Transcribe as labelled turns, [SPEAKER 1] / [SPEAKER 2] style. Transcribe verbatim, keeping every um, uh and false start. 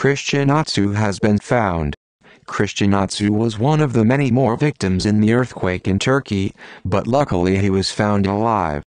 [SPEAKER 1] Christian Atsu has been found. Christian Atsu was one of the many more victims in the earthquake in Turkey, but luckily he was found alive.